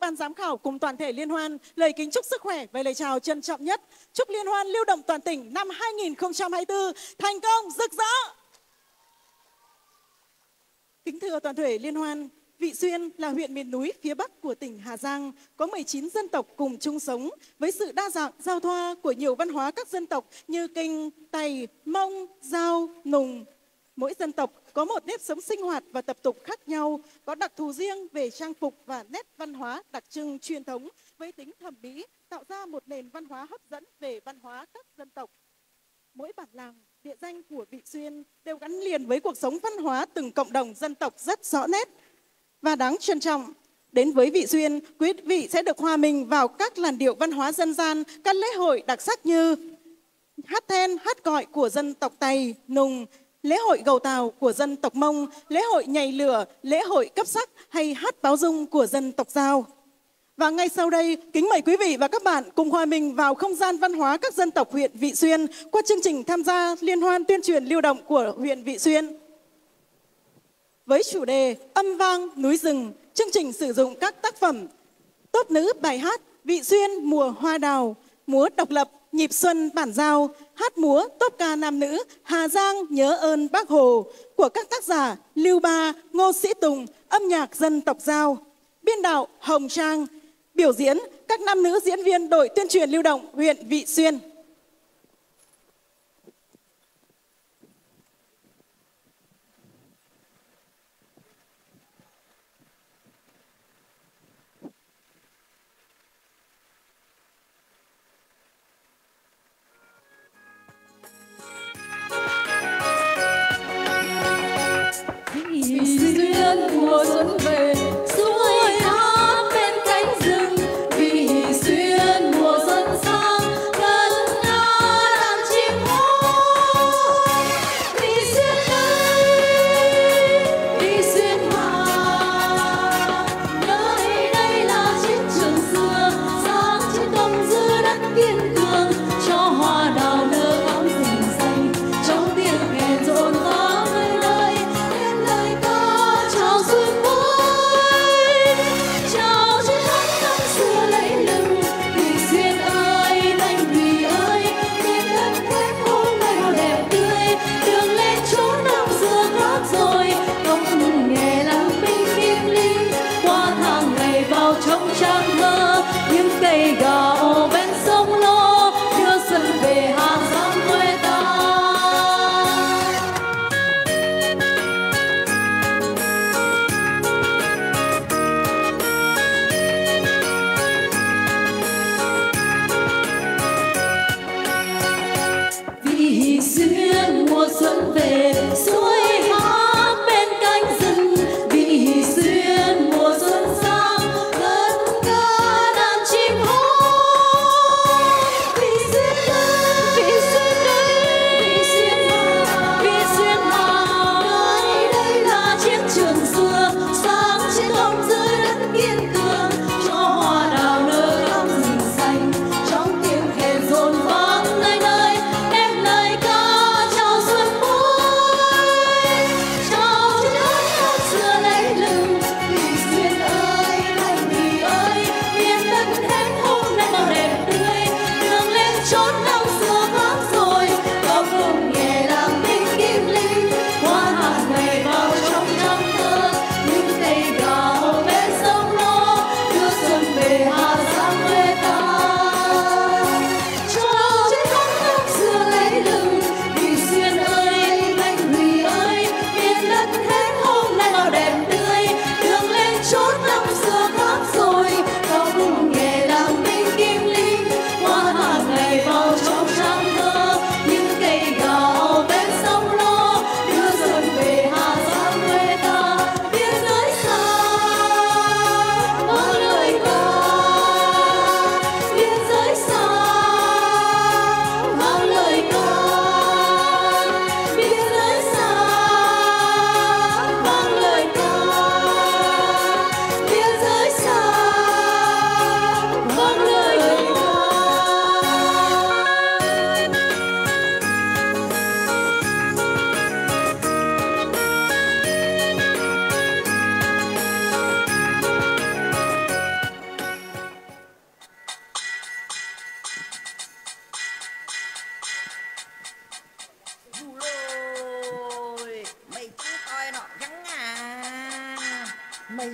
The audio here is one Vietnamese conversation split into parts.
ban giám khảo cùng toàn thể liên hoan lời kính chúc sức khỏe và lời chào trân trọng nhất. Chúc liên hoan lưu động toàn tỉnh năm 2024 thành công rực rỡ. Kính thưa toàn thể liên hoan, Vị Xuyên là huyện miền núi phía Bắc của tỉnh Hà Giang, có 19 dân tộc cùng chung sống với sự đa dạng giao thoa của nhiều văn hóa các dân tộc như Kinh, Tày, Mông, Dao, Nùng. Mỗi dân tộc có một nếp sống sinh hoạt và tập tục khác nhau, có đặc thù riêng về trang phục và nét văn hóa đặc trưng truyền thống với tính thẩm mỹ, tạo ra một nền văn hóa hấp dẫn về văn hóa các dân tộc. Mỗi bản làng, địa danh của Vị Xuyên đều gắn liền với cuộc sống văn hóa từng cộng đồng dân tộc rất rõ nét và đáng trân trọng. Đến với Vị Xuyên, quý vị sẽ được hòa mình vào các làn điệu văn hóa dân gian, các lễ hội đặc sắc như hát then, hát cọi của dân tộc Tày, Nùng, lễ hội gầu Tàu của dân tộc Mông, lễ hội nhảy lửa, lễ hội cấp sắc hay hát báo dung của dân tộc Dao. Và ngay sau đây, kính mời quý vị và các bạn cùng hòa mình vào không gian văn hóa các dân tộc huyện Vị Xuyên qua chương trình tham gia liên hoan tuyên truyền lưu động của huyện Vị Xuyên. Với chủ đề Âm vang núi rừng, chương trình sử dụng các tác phẩm tốt nữ bài hát Vị Xuyên mùa hoa đào, múa độc lập, nhịp xuân bản Dao, hát múa tốt ca nam nữ Hà Giang nhớ ơn Bác Hồ của các tác giả Lưu Ba, Ngô Sĩ Tùng, âm nhạc dân tộc Dao, biên đạo Hồng Trang, biểu diễn các nam nữ diễn viên đội tuyên truyền lưu động huyện Vị Xuyên. Vị Xuyên mùa xuân về, xuôi hát bên cánh rừng. Vị Xuyên mùa xuân sang, ngân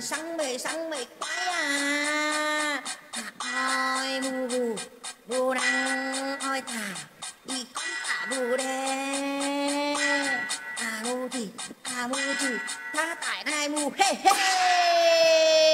săn mày quái à. Ôi mù bù bù đăng ôi thà đi con cả bù đê mù thì tha tại này mù hey hey.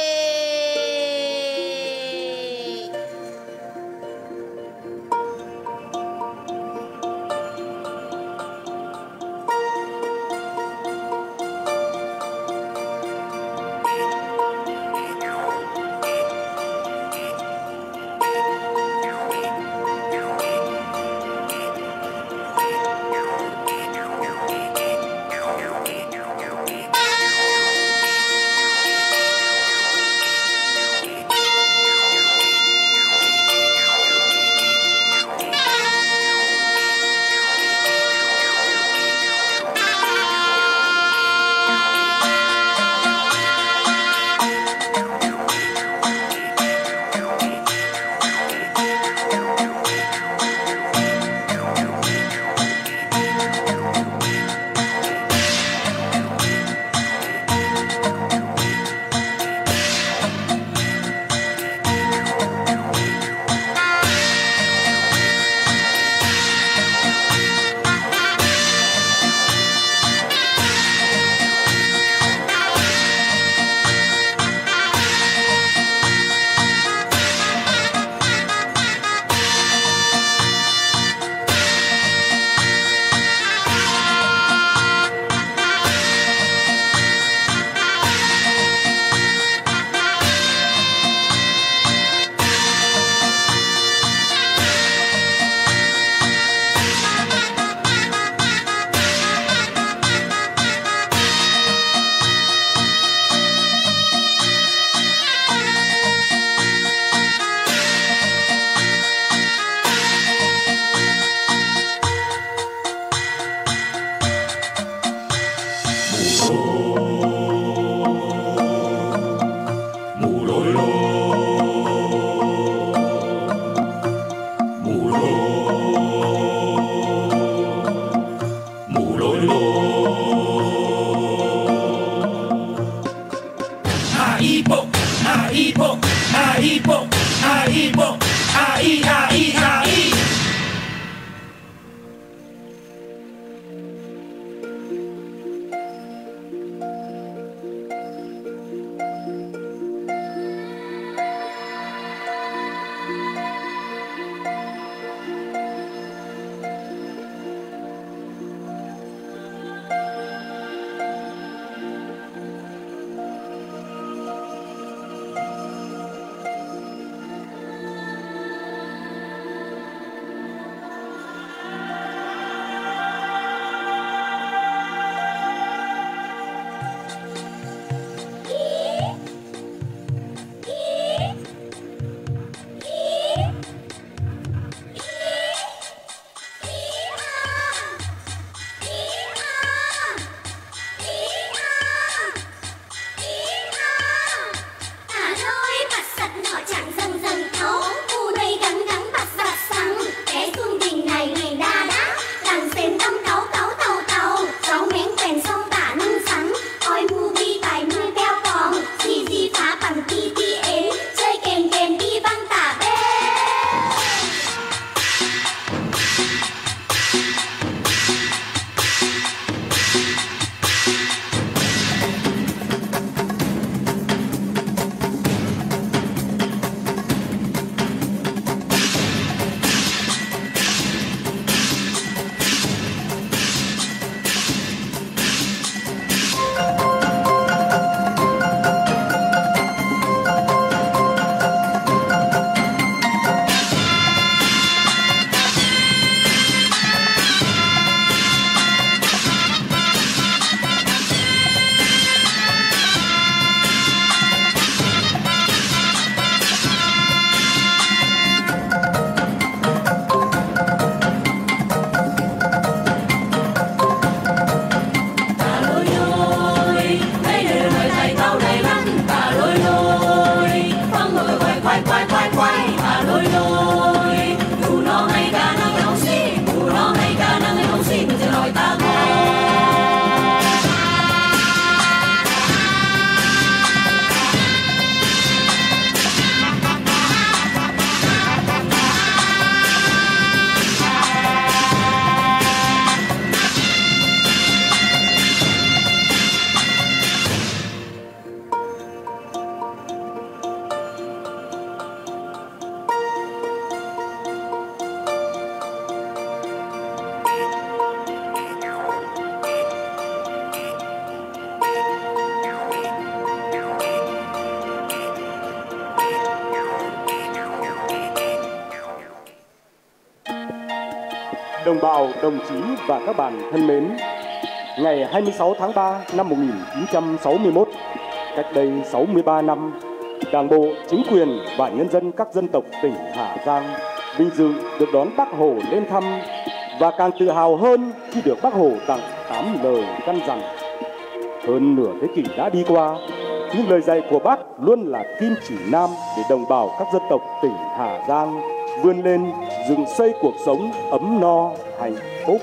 Đồng bào, đồng chí và các bạn thân mến, ngày 26 tháng 3 năm 1961, cách đây 63 năm, Đảng bộ, chính quyền và nhân dân các dân tộc tỉnh Hà Giang vinh dự được đón Bác Hồ lên thăm và càng tự hào hơn khi được Bác Hồ tặng 8 lời căn dặn. Hơn nửa thế kỷ đã đi qua, nhưng lời dạy của Bác luôn là kim chỉ nam để đồng bào các dân tộc tỉnh Hà Giang vươn lên dựng xây cuộc sống ấm no, hạnh phúc.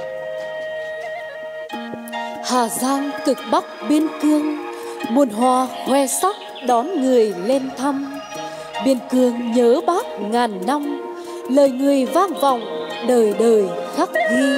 Hà Giang cực Bắc biên cương, muôn hoa khoe sắc đón người lên thăm. Biên cương nhớ Bác ngàn năm, lời người vang vọng đời đời khắc ghi.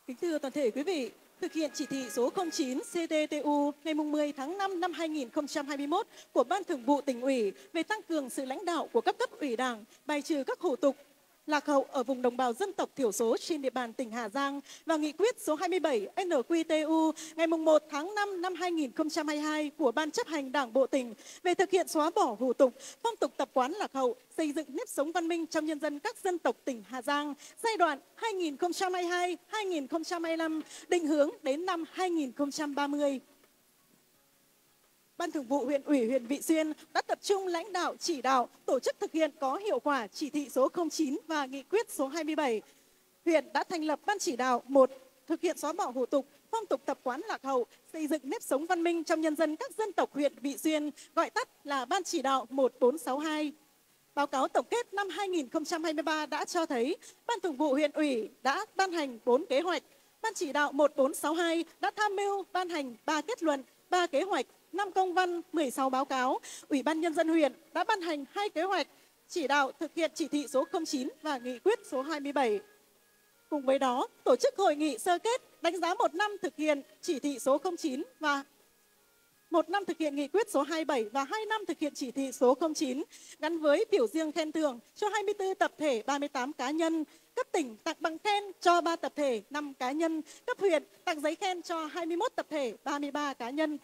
Kính thưa toàn thể quý vị, thực hiện chỉ thị số 09 CTTU ngày 10 tháng 5 năm 2021 của Ban Thường vụ Tỉnh ủy về tăng cường sự lãnh đạo của các cấp ủy Đảng, bài trừ các hủ tục lạc hậu ở vùng đồng bào dân tộc thiểu số trên địa bàn tỉnh Hà Giang và nghị quyết số 27 NQTU ngày 1 tháng 5 năm 2022 của Ban chấp hành Đảng bộ tỉnh về thực hiện xóa bỏ hủ tục, phong tục tập quán lạc hậu, xây dựng nếp sống văn minh trong nhân dân các dân tộc tỉnh Hà Giang giai đoạn 2022-2025, định hướng đến năm 2030. Ban Thường vụ huyện ủy huyện Vị Xuyên đã tập trung lãnh đạo chỉ đạo tổ chức thực hiện có hiệu quả chỉ thị số 09 và nghị quyết số 27. Huyện đã thành lập ban chỉ đạo 1. Thực hiện xóa bỏ hủ tục, phong tục tập quán lạc hậu, xây dựng nếp sống văn minh trong nhân dân các dân tộc huyện Vị Xuyên, gọi tắt là ban chỉ đạo 1462. Báo cáo tổng kết năm 2023 đã cho thấy Ban Thường vụ huyện ủy đã ban hành 4 kế hoạch. Ban chỉ đạo 1462 đã tham mưu ban hành 3 kết luận, 3 kế hoạch, 5 công văn, 16 báo cáo. Ủy ban Nhân dân huyện đã ban hành 2 kế hoạch chỉ đạo thực hiện chỉ thị số 09 và nghị quyết số 27. Cùng với đó, tổ chức hội nghị sơ kết đánh giá 1 năm thực hiện chỉ thị số 09 và 1 năm thực hiện nghị quyết số 27 và 2 năm thực hiện chỉ thị số 09, gắn với biểu dương khen thưởng cho 24 tập thể, 38 cá nhân. Cấp tỉnh tặng bằng khen cho 3 tập thể, 5 cá nhân. Cấp huyện tặng giấy khen cho 21 tập thể, 33 cá nhân.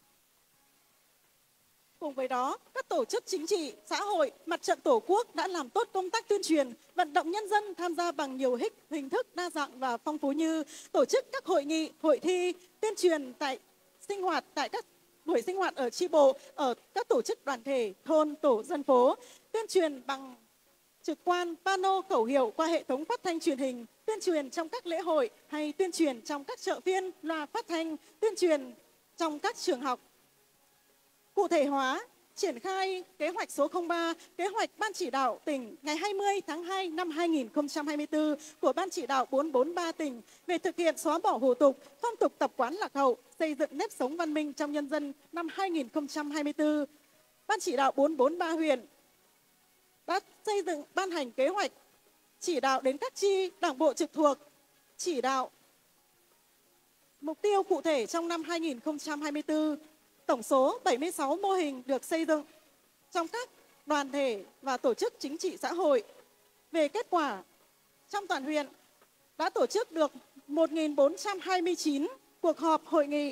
Cùng với đó, các tổ chức chính trị, xã hội, mặt trận Tổ quốc đã làm tốt công tác tuyên truyền, vận động nhân dân tham gia bằng nhiều hình thức đa dạng và phong phú như tổ chức các hội nghị, hội thi, tuyên truyền tại các buổi sinh hoạt ở chi bộ, ở các tổ chức đoàn thể, thôn, tổ dân phố, tuyên truyền bằng trực quan, pano, khẩu hiệu qua hệ thống phát thanh truyền hình, tuyên truyền trong các lễ hội hay tuyên truyền trong các chợ phiên, loa phát thanh, tuyên truyền trong các trường học. Cụ thể hóa, triển khai kế hoạch số 03, kế hoạch Ban chỉ đạo tỉnh ngày 20 tháng 2 năm 2024 của Ban chỉ đạo 443 tỉnh về thực hiện xóa bỏ hủ tục, phong tục tập quán lạc hậu, xây dựng nếp sống văn minh trong nhân dân năm 2024. Ban chỉ đạo 443 huyện đã xây dựng ban hành kế hoạch chỉ đạo đến các chi đảng bộ trực thuộc, chỉ đạo mục tiêu cụ thể trong năm 2024. Tổng số 76 mô hình được xây dựng trong các đoàn thể và tổ chức chính trị xã hội. Về kết quả, trong toàn huyện đã tổ chức được 1.429 cuộc họp hội nghị,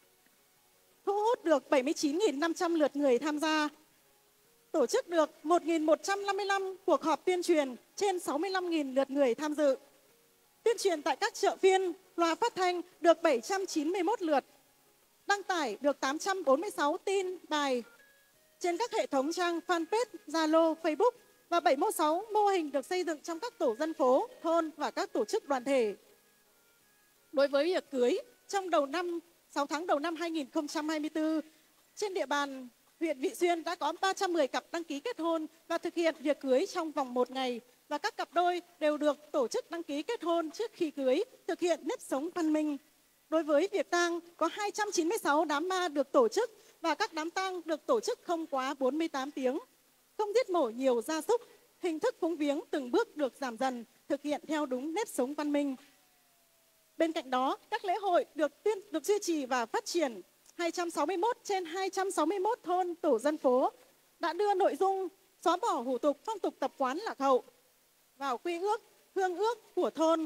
thu hút được 79.500 lượt người tham gia. Tổ chức được 1.155 cuộc họp tuyên truyền, trên 65.000 lượt người tham dự. Tuyên truyền tại các chợ phiên, loa phát thanh được 791 lượt. Đăng tải được 846 tin, bài trên các hệ thống trang fanpage, Zalo, Facebook và 76 mô hình được xây dựng trong các tổ dân phố, thôn và các tổ chức đoàn thể. Đối với việc cưới, trong 6 tháng đầu năm 2024, trên địa bàn huyện Vị Xuyên đã có 310 cặp đăng ký kết hôn và thực hiện việc cưới trong vòng 1 ngày. Và các cặp đôi đều được tổ chức đăng ký kết hôn trước khi cưới, thực hiện nếp sống văn minh. Đối với việc tang, có 296 đám ma được tổ chức và các đám tang được tổ chức không quá 48 tiếng. Không giết mổ nhiều gia súc, hình thức cúng viếng từng bước được giảm dần, thực hiện theo đúng nếp sống văn minh. Bên cạnh đó, các lễ hội được duy trì và phát triển. 261 trên 261 thôn tổ dân phố đã đưa nội dung xóa bỏ hủ tục, phong tục tập quán lạc hậu vào quy ước, hương ước của thôn.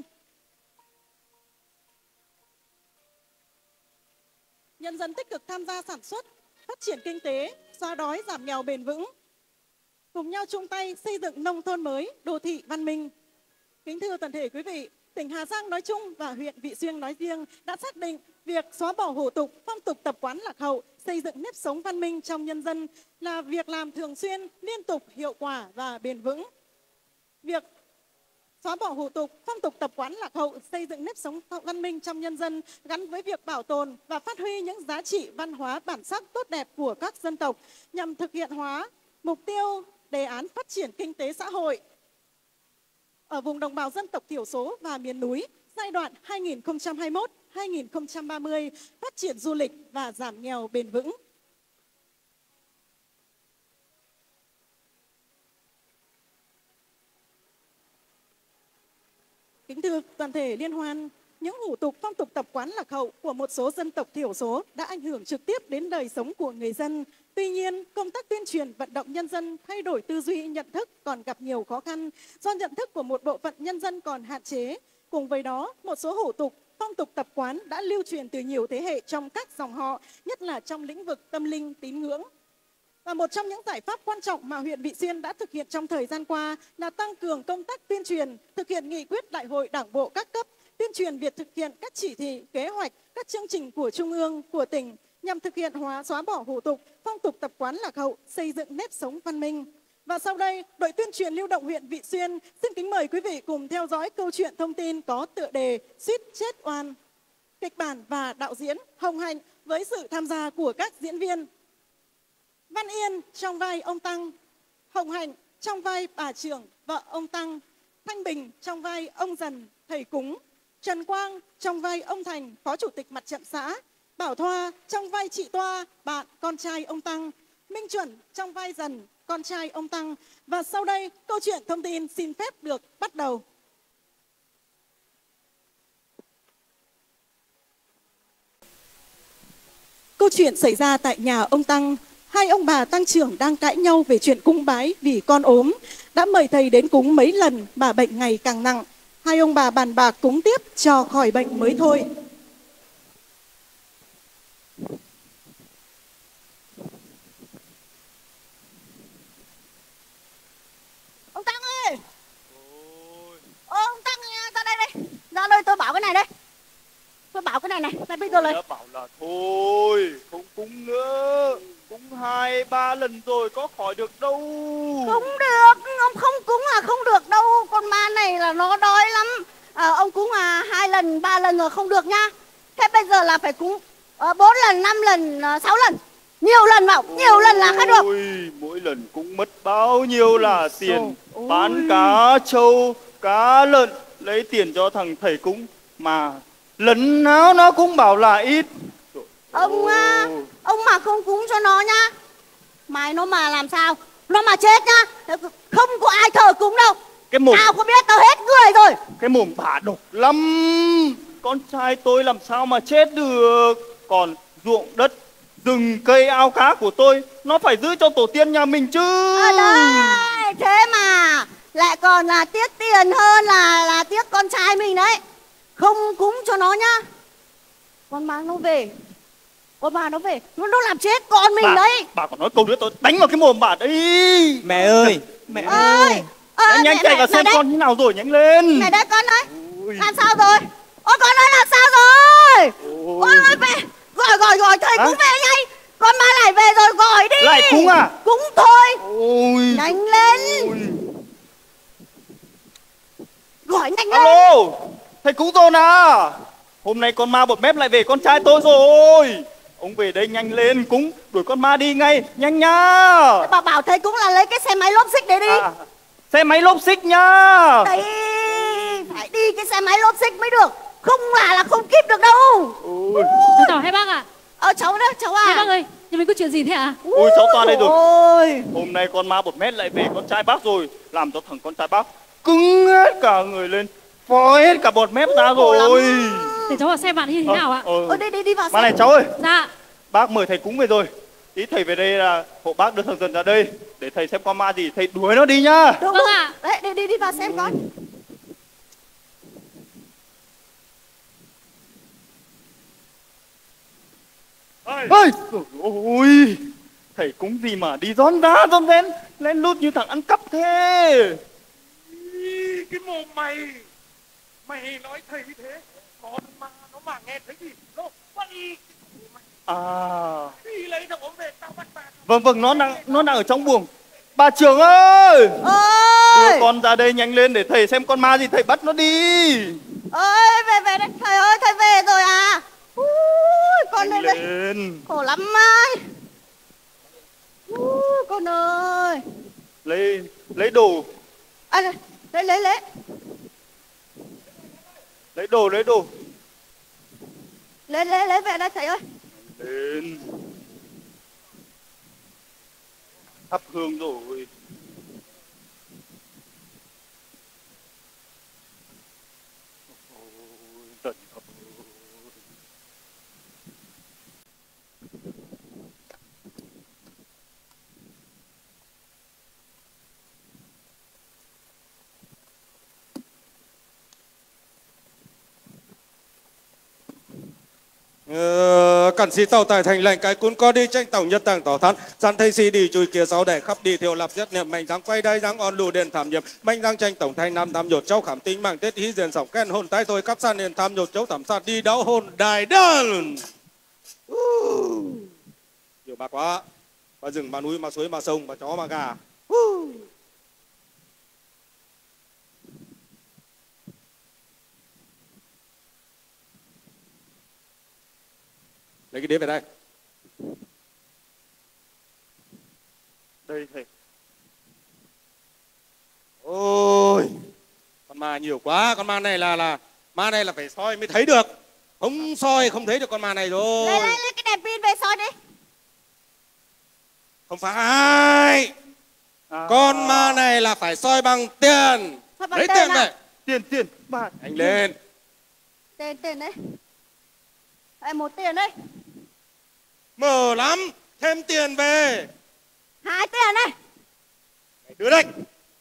Nhân dân tích cực tham gia sản xuất, phát triển kinh tế, xóa đói giảm nghèo bền vững, cùng nhau chung tay xây dựng nông thôn mới, đô thị văn minh. Kính thưa toàn thể quý vị, tỉnh Hà Giang nói chung và huyện Vị Xuyên nói riêng đã xác định việc xóa bỏ hủ tục, phong tục tập quán lạc hậu, xây dựng nếp sống văn minh trong nhân dân là việc làm thường xuyên, liên tục, hiệu quả và bền vững. Việc xóa bỏ hủ tục, phong tục tập quán lạc hậu, xây dựng nếp sống văn minh trong nhân dân gắn với việc bảo tồn và phát huy những giá trị văn hóa bản sắc tốt đẹp của các dân tộc nhằm thực hiện hóa mục tiêu đề án phát triển kinh tế xã hội ở vùng đồng bào dân tộc thiểu số và miền núi giai đoạn 2021-2030, phát triển du lịch và giảm nghèo bền vững. Kính thưa toàn thể liên hoan, những hủ tục phong tục tập quán lạc hậu của một số dân tộc thiểu số đã ảnh hưởng trực tiếp đến đời sống của người dân. Tuy nhiên, công tác tuyên truyền vận động nhân dân thay đổi tư duy, nhận thức còn gặp nhiều khó khăn do nhận thức của một bộ phận nhân dân còn hạn chế. Cùng với đó, một số hủ tục, phong tục tập quán đã lưu truyền từ nhiều thế hệ trong các dòng họ, nhất là trong lĩnh vực tâm linh, tín ngưỡng. Và một trong những giải pháp quan trọng mà huyện Vị Xuyên đã thực hiện trong thời gian qua là tăng cường công tác tuyên truyền, thực hiện nghị quyết đại hội đảng bộ các cấp, tuyên truyền việc thực hiện các chỉ thị, kế hoạch, các chương trình của Trung ương, của tỉnh nhằm thực hiện xóa bỏ hủ tục, phong tục tập quán lạc hậu, xây dựng nếp sống văn minh. Và sau đây, đội tuyên truyền lưu động huyện Vị Xuyên xin kính mời quý vị cùng theo dõi câu chuyện thông tin có tựa đề Suýt chết oan. Kịch bản và đạo diễn Hồng Hạnh với sự tham gia của các diễn viên Văn Yên trong vai ông Tăng, Hồng Hạnh trong vai bà trưởng vợ ông Tăng, Thanh Bình trong vai ông Dần thầy cúng, Trần Quang trong vai ông Thành phó chủ tịch mặt trận xã, Bảo Thoa trong vai chị Toa bạn con trai ông Tăng, Minh Chuẩn trong vai Dần con trai ông Tăng. Và sau đây câu chuyện thông tin xin phép được bắt đầu. Câu chuyện xảy ra tại nhà ông Tăng. Hai ông bà Tăng trưởng đang cãi nhau về chuyện cúng bái vì con ốm. Đã mời thầy đến cúng mấy lần mà bệnh ngày càng nặng. Hai ông bà bàn bạc cúng tiếp cho khỏi bệnh mới thôi. Ông Tăng ơi! Ông Tăng ra đây đây. Ra đây tôi bảo cái này đây. Tôi bảo cái này này, này bây giờ là... Đã bảo là thôi, không cúng nữa. Cúng 2-3 lần rồi có khỏi được đâu. Không được, ông không cúng là không được đâu. Con ma này là nó đói lắm. Ông cúng 2 lần, 3 lần rồi không được nhá. Thế bây giờ là phải cúng 4 lần, 5 lần, 6 lần. Nhiều lần vào, nhiều lần là khác được. Ôi, mỗi lần cũng mất bao nhiêu là tiền. Bán cá trâu, cá lợn, lấy tiền cho thằng thầy cúng. Mà lần nào nó cũng bảo là ít. Ông mà không cúng cho nó nhá, mai nó mà làm sao, nó mà chết nhá, không có ai thờ cúng đâu. Cái mồm, tao có biết, tao hết người rồi. cái mồm bà độc lắm. Con trai tôi làm sao mà chết được. Còn ruộng đất, rừng cây ao cá của tôi, nó phải giữ cho tổ tiên nhà mình chứ. Đấy, thế mà lại còn là tiếc tiền hơn là tiếc con trai mình đấy. Không cúng cho nó nhá, con mang nó về, con mang nó về, nó làm chết con mình đấy. Bà còn nói câu nữa tôi đánh vào cái mồm bà đấy. Mẹ ơi, mẹ ơi. Nhanh chạy vào xem con như nào rồi, nhanh lên. Mẹ đấy, con đấy. Làm sao rồi? Ôi con ơi, làm sao rồi? Ôi về, gọi thầy cúng về nhanh. Con ma lại về rồi, gọi đi. Lại cúng à? Cúng thôi. Ôi, nhanh lên. Gọi nhanh lên. alo, thầy cúng rồi à? Hôm nay con ma bột mép lại về con trai tôi rồi. Ông về đây nhanh lên, cúng đuổi con ma đi ngay, nhanh nhá. Bà bảo thầy cúng là lấy cái xe máy lốp xích để đi. Xe máy lốp xích nhá. Đấy, phải đi cái xe máy lốp xích mới được. Không là không kíp được đâu. Cháu chào hai bác ạ. Cháu đó, cháu à. Hai bác ơi, nhà mình có chuyện gì thế ạ? Ôi cháu Toa đây rồi. Ôi. Hôm nay con ma bột mét lại về con trai bác rồi. Làm cho thằng con trai bác cứng hết cả người lên, phói hết cả bột mép ra rồi. Để cháu vào xem bạn như thế nào ạ? Đi vào xem. Mà này cháu ơi. Dạ. Bác mời thầy cúng về rồi. Ý thầy về đây là hộ bác đưa thằng Dần ra đây để thầy xem con ma gì, thầy đuổi nó đi nhá. Đúng, vâng ạ. Đấy, đi vào xem con. Ôi, ôi, thầy cúng gì mà đi rón rén lên lút như thằng ăn cắp thế. Cái mồm mày nói thầy như thế, con ma nó mà nghe thấy gì nó quay. Đi lấy thằng ốm về tao bắt bà. Vâng, nó đang ở trong buồng. Bà trưởng ơi, đưa con ra đây nhanh lên để thầy xem con ma gì, thầy bắt nó đi. Ơi, về đây, thầy ơi, thầy về rồi à? Con nhanh đây lên. khổ lắm ơi. Con ơi. Lấy đồ. Lấy. Lấy đồ. Lấy về đây thầy ơi. Lên. Thắp hương rồi. Cẩn sĩ tàu tại thành lệnh cái cuốn có đi tranh tổng nhất tàng tỏ thắn sẵn thầy sĩ đi chui kia sáu để khắp đi thiểu lập giết niệm mạnh dáng quay đây dáng on lù đền thảm nhiệm mạnh dáng tranh tổng thanh nam tham nhột châu khảm tính mạng tết hí diền sòng khen hồn tái thôi cắp san nền tham nhột châu thảm sát đi đáo hồn đài đơn. Nhiều bạc quá, mà rừng mà núi mà suối mà sông mà chó mà gà. Lấy cái đĩa về đây. Đây thầy. Ôi, con ma nhiều quá, con ma này là ma này là phải soi mới thấy được. Không soi không thấy được con ma này rồi. Lấy cái đèn pin về soi đi. Không phải. Con ma này là phải soi bằng tiền. Lấy tiền về. Tiền bà. Anh lên. Tiền đấy. Một tiền đấy. Mở lắm. Thêm tiền về. 2 tiền này. Đưa đây.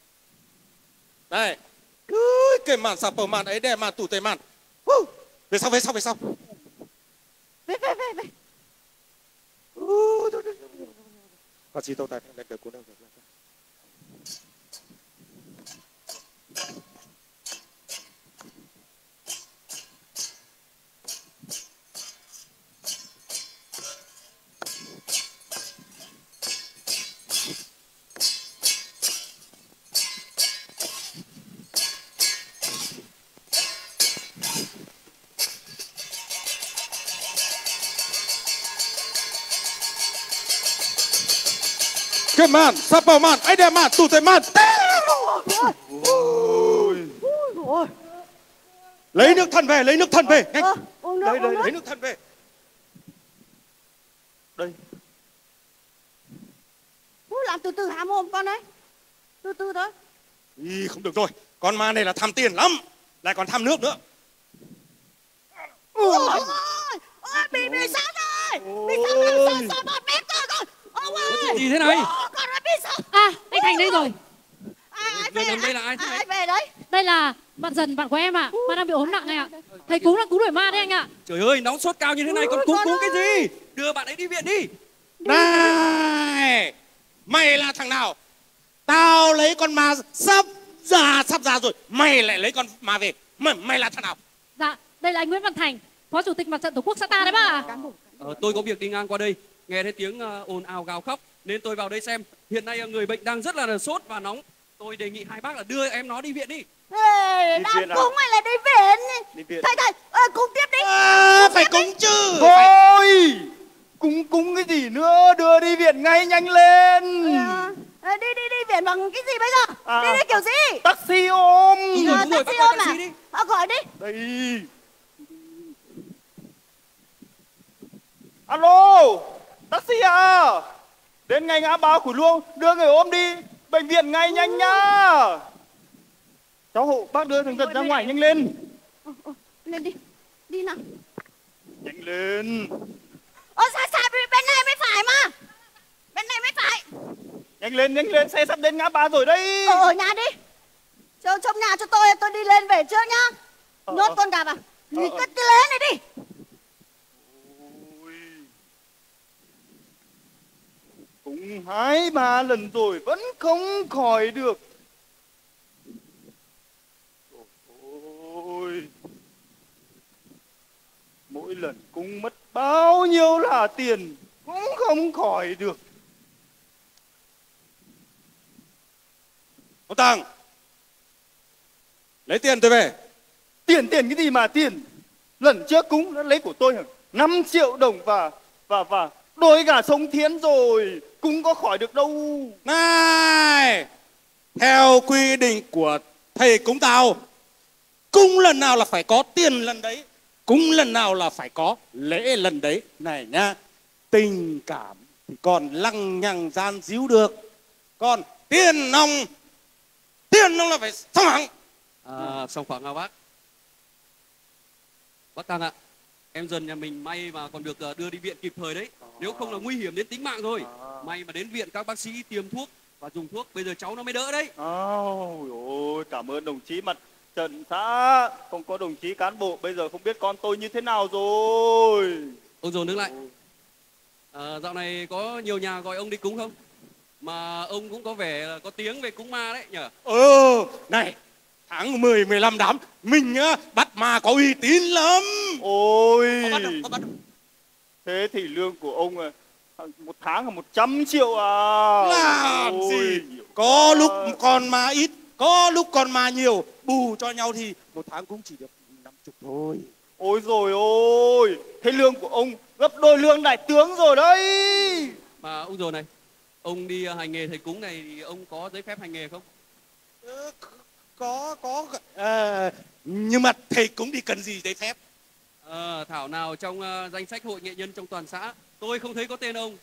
Đây. Cái màn sạp ở màn ấy để màn tủ tề màn. Về sau. Về. Con chỉ tàu tài lên được cuốn đâu. Cái màn, sắp vào màn, ấy đem màn, tủ tề màn. Lấy nước thần về, lấy nước thần về. Nhanh. Đây, lấy nước thần về. Đây. Làm từ từ há mồm con đấy. Từ từ thôi. Ý, không được rồi, con ma này là tham tiền lắm. Lại còn tham nước nữa. Ôi, bị sao rồi? Bị sao bọt bếp rồi con. Ông ơi. Có chuyện gì thế này? Con đã bị sao? À, anh Thành đây rồi. Ai Về về đây là ai thế này? Ai về đấy? Đây là bạn Dần, bạn của em ạ. Bạn đang bị ốm nặng này ạ. Thầy cúng là cúng đuổi ma đấy anh ạ. Trời ơi, nóng sốt cao như thế này còn cúng cái gì? Đưa bạn ấy đi viện đi. Này, mày là thằng nào? Tao lấy con ma sắp ra rồi. Mày lại lấy con ma về. Mày là thằng nào? Dạ, đây là anh Nguyễn Văn Thành, Phó Chủ tịch Mặt trận Tổ quốc xã ta đấy bác ạ. Tôi có việc đi ngang qua đây, nghe thấy tiếng ồn ào gào khóc nên tôi vào đây xem. Hiện nay người bệnh đang rất là sốt và nóng. Tôi đề nghị hai bác là đưa em nó đi viện đi. Đang cúng hay là đi viện? Thầy, cúng tiếp đi. Phải cúng chứ. Thôi, cúng cái gì nữa, đưa đi viện ngay, nhanh lên. Đi viện bằng cái gì bây giờ? Đi kiểu gì? Taxi ôm. Đúng rồi, Taxi ôm à? đi. Gọi đi. Đây. Alo, taxi à? Đến ngay ngã ba Khủi Luông, đưa người ôm đi bệnh viện ngay, nhanh nhá. Cháu hộ, bác đưa thằng Giật ra ngoài, nhanh lên. Lên đi. Đi nào. Nhanh lên. Sao bên này mới phải mà. Bên này mới phải. Nhanh lên, xe sắp đến ngã ba rồi đấy. Ở nhà đi. Trong nhà cho tôi đi lên về trước nhá. Nhốt con gà vào. Cứ lấy này đi. Cũng 2-3 lần rồi vẫn không khỏi được. Ôi, mỗi lần cũng mất bao nhiêu là tiền cũng không khỏi được. Ông Tàng, lấy tiền tôi về. Tiền cái gì mà tiền? Lần trước cũng đã lấy của tôi 5 triệu đồng và đôi gà sống thiến rồi, cũng có khỏi được đâu. Này, theo quy định của thầy cúng tao, cúng lần nào là phải có tiền lần đấy, cúng lần nào là phải có lễ lần đấy. Này nhá, tình cảm thì còn lăng nhằng gian díu được, còn tiền nong là phải xong hẳn. Xong khoảng nào bác? Bác Tăng ạ, em Dần nhà mình may mà còn được đưa đi viện kịp thời đấy. Nếu không là nguy hiểm đến tính mạng rồi. May mà đến viện các bác sĩ tiêm thuốc và dùng thuốc, bây giờ cháu nó mới đỡ đấy. Ôi, cảm ơn đồng chí. Mặt trận xã không có đồng chí cán bộ, bây giờ không biết con tôi như thế nào rồi. Ông Dồn đứng lại. Dạo này có nhiều nhà gọi ông đi cúng không? Mà ông cũng có vẻ là có tiếng về cúng ma đấy nhở? Này, tháng 10, 15 đám, mình á, bắt ma có uy tín lắm. Ôi, có bắt đâu. Thế thì lương của ông một tháng là 100 triệu à? Làm gì? Có lúc còn mà ít, có lúc còn mà nhiều, bù cho nhau thì một tháng cũng chỉ được 50 thôi. Ôi rồi ôi, thế lương của ông gấp đôi lương đại tướng rồi đấy. Mà ông Dồn này, ông đi hành nghề thầy cúng này thì ông có giấy phép hành nghề không? Có. Nhưng mà thầy cúng đi cần gì giấy phép? Thảo nào trong danh sách hội nghệ nhân trong toàn xã tôi không thấy có tên ông.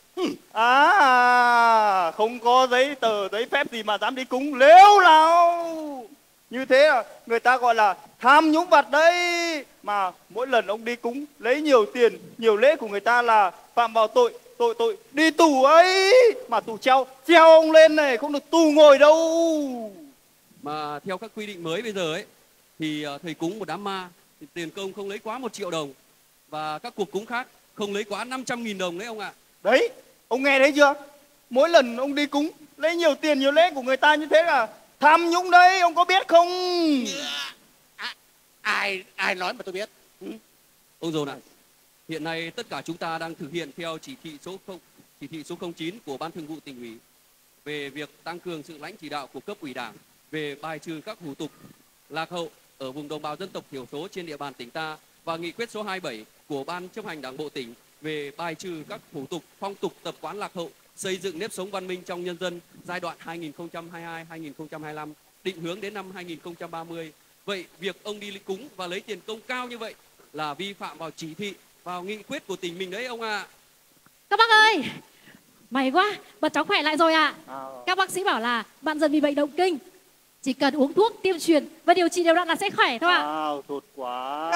Không có giấy tờ giấy phép gì mà dám đi cúng, lếu nào. Như thế là người ta gọi là tham nhũng vặt đấy. Mà mỗi lần ông đi cúng lấy nhiều tiền, nhiều lễ của người ta là phạm vào tội đi tù ấy. Mà tù treo ông lên này, không được tù ngồi đâu. Mà theo các quy định mới bây giờ ấy thì thầy cúng một đám ma thì tiền công không lấy quá 1 triệu đồng. Và các cuộc cúng khác không lấy quá 500.000 đồng đấy ông ạ. Đấy, ông nghe thấy chưa? Mỗi lần ông đi cúng lấy nhiều tiền nhiều lễ của người ta như thế là tham nhũng đấy, ông có biết không? Ai nói mà tôi biết. Ông Dồn ạ, hiện nay tất cả chúng ta đang thực hiện theo chỉ thị số 09 của Ban Thường vụ Tỉnh ủy về việc tăng cường sự lãnh chỉ đạo của cấp ủy Đảng về bài trừ các hủ tục lạc hậu ở vùng đồng bào dân tộc thiểu số trên địa bàn tỉnh ta, và nghị quyết số 27 của Ban chấp hành Đảng bộ tỉnh về bài trừ các hủ tục, phong tục, tập quán lạc hậu, xây dựng nếp sống văn minh trong nhân dân giai đoạn 2022-2025, định hướng đến năm 2030. Vậy việc ông đi cúng và lấy tiền công cao như vậy là vi phạm vào chỉ thị, vào nghị quyết của tỉnh mình đấy ông ạ. Các bác ơi, may quá, bật cháu khỏe lại rồi ạ. Các bác sĩ bảo là bạn dần bị bệnh động kinh, chỉ cần uống thuốc, tiêm truyền và điều trị đều đặn là sẽ khỏe thôi ạ. Tốt quá.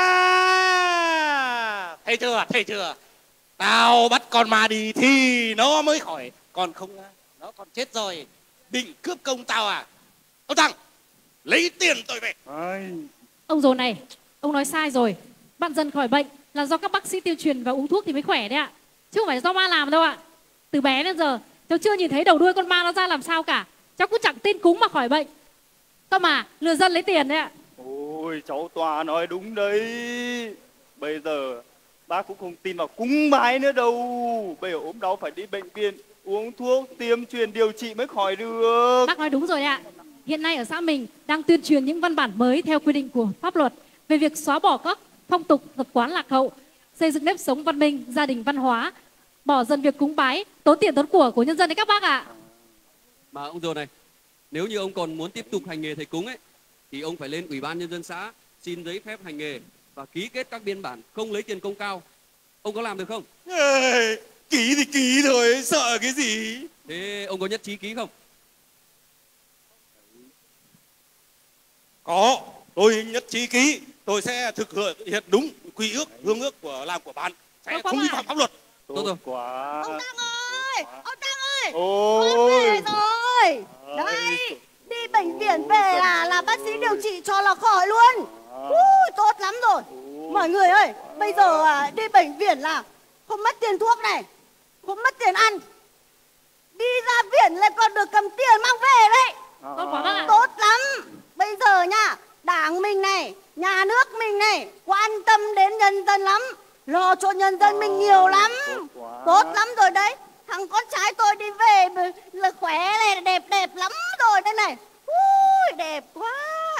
Thấy chưa? Tao bắt con ma đi thì nó mới khỏi, còn không nó còn chết rồi. Định cướp công tao à? Ông Thằng, lấy tiền tôi về. Ông Dồn này, ông nói sai rồi. Bạn dần khỏi bệnh là do các bác sĩ tiêu truyền và uống thuốc thì mới khỏe đấy ạ, chứ không phải do ma làm đâu ạ. Từ bé đến giờ cháu chưa nhìn thấy đầu đuôi con ma nó ra làm sao cả. Cháu cũng chẳng tin cúng mà khỏi bệnh, cơ mà lừa dân lấy tiền đấy ạ. Ôi, cháu Tòa nói đúng đấy. Bây giờ bác cũng không tin vào cúng bái nữa đâu. Bây giờ ốm đau phải đi bệnh viện, uống thuốc, tiêm truyền, điều trị mới khỏi được. Bác nói đúng rồi ạ. Hiện nay ở xã mình đang tuyên truyền những văn bản mới theo quy định của pháp luật về việc xóa bỏ các phong tục tập quán lạc hậu, xây dựng nếp sống văn minh, gia đình văn hóa, bỏ dần việc cúng bái, tốn tiền tốn của nhân dân đấy các bác ạ. Mà ông Dồn này, nếu như ông còn muốn tiếp tục hành nghề thầy cúng ấy thì ông phải lên Ủy ban Nhân dân xã xin giấy phép hành nghề và ký kết các biên bản không lấy tiền công cao. Ông có làm được không? Ký thì ký thôi, sợ cái gì? Thế ông có nhất trí ký không? Có, tôi nhất trí ký. Tôi sẽ thực hiện đúng quy ước, hương ước của làm của ban, sẽ không vi phạm pháp luật. Tốt rồi. Quá. Ông Tăng ơi, ông Tăng ơi, Ôi. con về rồi. Đây, đi bệnh viện về là bác sĩ điều trị cho là khỏi luôn. Tốt lắm rồi. Mọi người ơi, bây giờ đi bệnh viện là không mất tiền thuốc này, không mất tiền ăn. Đi ra viện lại còn được cầm tiền mang về đấy. Tốt quá bác ạ. Tốt lắm. Bây giờ nha, Đảng mình này, nhà nước mình này quan tâm đến nhân dân lắm, lo cho nhân dân mình nhiều lắm. Tốt lắm rồi đấy. Thằng con trai tôi đi về là khỏe này, đẹp lắm rồi đây này. Ui, đẹp quá.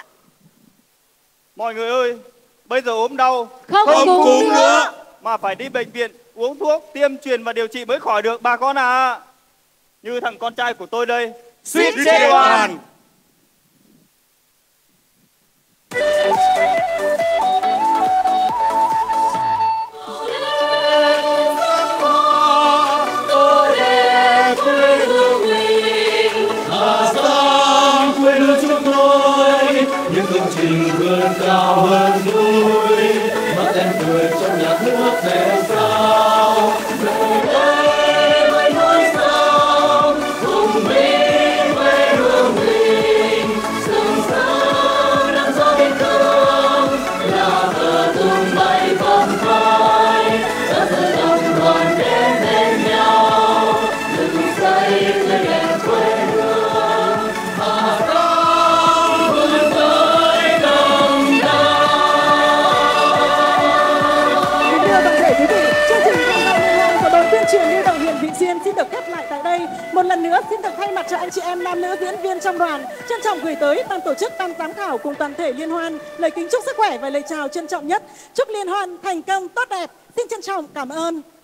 Mọi người ơi, bây giờ ốm đau Không cúng nữa mà phải đi bệnh viện uống thuốc, tiêm truyền và điều trị mới khỏi được bà con à. Như thằng con trai của tôi đây, suýt chết oan. Những công trình vươn cao hơn núi, mắt em cười trong nhạc nước đẹp sao. Về đây với núi sao, hùng vĩ quê hương mình, sừng sững nắng gió Vị Xuyên xin được khép lại tại đây. Một lần nữa xin được thay mặt cho anh chị em nam nữ diễn viên trong đoàn trân trọng gửi tới ban tổ chức, ban giám khảo cùng toàn thể liên hoan lời kính chúc sức khỏe và lời chào trân trọng nhất. Chúc liên hoan thành công tốt đẹp. Xin trân trọng cảm ơn.